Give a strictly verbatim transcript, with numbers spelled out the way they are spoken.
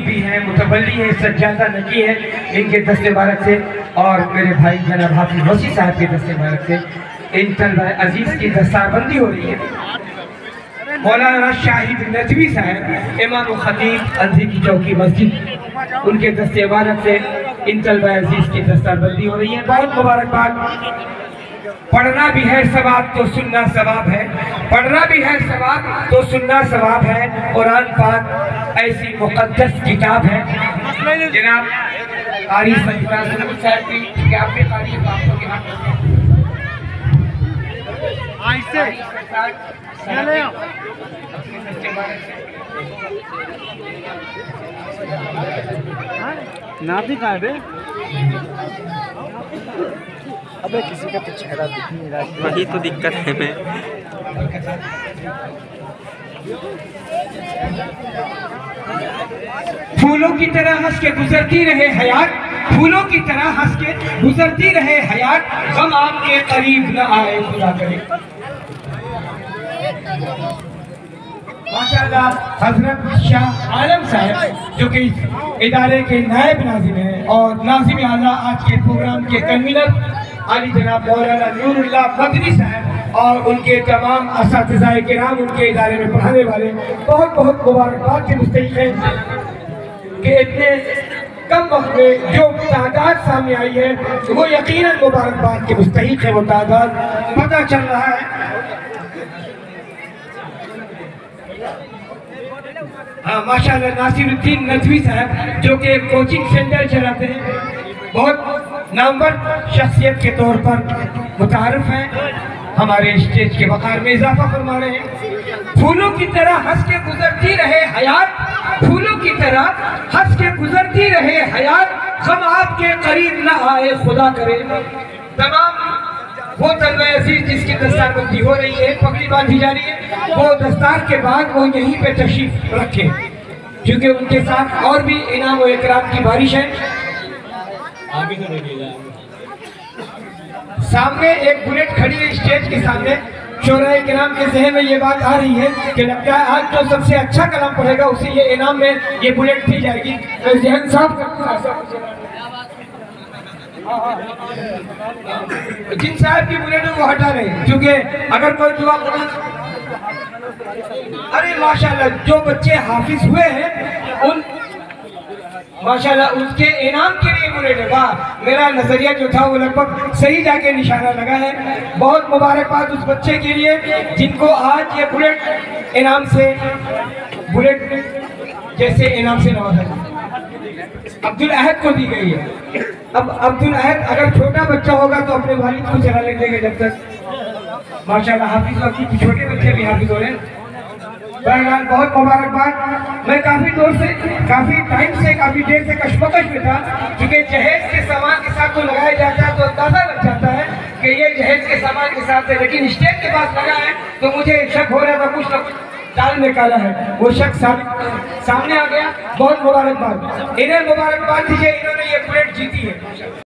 भी हैं, मुतवल्ली है, सज्जादा नकी है, इनके दस्ते मुबारक से और मेरे भाई जनाब हाफिज वसी साहब के दस्ते मुबारक से इन तलबा अजीज की दस्तारबंदी हो रही है। मौलाना शाहिद नदवी साहब इमाम खतीब अंधी की चौकी मस्जिद, उनके दस्ते मुबारक से इन तलबा अजीज की दस्तारबंदी हो रही है। बहुत मुबारकबाद। पढ़ना भी है सवाब तो सुनना सवाब है, पढ़ना भी है सवाब तो सुनना सवाब है। कुरान पाक ऐसी मुक़द्दस किताब है। जनाब कारी साहब की क्या आपके कारी बातों के हाथ नाती कहाँ है बे? अबे किसी का तो चेहरा दिख नहीं रहा, वही तो दिक्कत है। मैं फूलों की तरह हंस के गुजरती रहे हयात, फूलों की तरह हंस के गुजरती रहे हयात, हम आपके करीब न आए खुदा करे। माशाअल्लाह हजरत शाह आलम साहब जो कि इदारे के नायब नाज़िम हैं और नाज़िम आला आज के प्रोग्राम के कन्वीनर आली जनाब मौलाना नूरुल्लाह मदनी साहब और उनके तमाम असातिज़ाए किराम, उनके इदारे में पढ़ाने वाले बहुत बहुत मुबारकबाद के मुस्तहिक़ हैं कि इतने कम वक्त में जो तादाद सामने आई है वो यकीनन मुबारकबाद के मुस्तहिक़ है। वो तादाद पता चल रहा है। हाँ माशाअल्लाह नासिरुद्दीन नदवी साहब जो कि कोचिंग सेंटर चलाते हैं, बहुत नामवर शख्सियत के तौर पर मुतारफ हैं, हमारे स्टेज के वक़ार में इजाफा फरमा रहे हैं। फूलों की तरह हंस के गुजरती रहे हयात, फूलों की तरह हंस के गुजरती रहे हयात, हम आपके करीब न आए खुदा करे। तमाम वो तलबा अजीज जिसकी दस्तारबंदी हो रही है, पगड़ी बांधी जा रही है, वो दस्तार के बाद वो यहीं पे तशरीफ रखे क्योंकि उनके साथ और भी इनाम और इकराम की बारिश है। आगे सामने एक बुलेट खड़ी है स्टेज के सामने। शोराए किराम के ज़हन में ये बात आ रही है कि लगता है आज जो सबसे अच्छा कलाम पढ़ेगा उसे ये इनाम में ये बुलेट दी जाएगी। तो जहन साफ जिन साहब की बुलेट है वो हटा रहे क्योंकि अगर कोई दुआ अरे माशाल्लाह जो बच्चे हाफिज हुए हैं उन माशाल्लाह उसके इनाम के लिए बुलेट है। वाह, मेरा नजरिया जो था वो लगभग सही जाके निशाना लगा है। बहुत मुबारकबाद उस बच्चे के लिए जिनको आज ये बुलेट इनाम से बुलेट जैसे इनाम से नवाजा गया। अब्दुल अहद को दी गई है। अब अब्दुल अहद अगर छोटा बच्चा होगा तो अपने वालिद को चला ले देंगे जब तक माशाल्लाह हाफिज वक्त छोटे बच्चे भी हाफिज हो रहे हैं। बहरहाल बहुत मुबारकबाद। मैं काफी दूर से काफी टाइम से काफी देर से कशमकश में था क्योंकि जहेज के सामान के साथ तो लगाया जाता है तो अंदाजा लग जाता है कि ये जहेज के सामान के साथ है, लेकिन स्टेज के पास लगा है तो मुझे शक हो रहा था कुछ ना कुछ डाल निकाला है। वो शक सामने आ गया। बहुत मुबारकबाद, इन्हें मुबारकबाद दीजिए, इन्होंने ये प्लेट जीती है।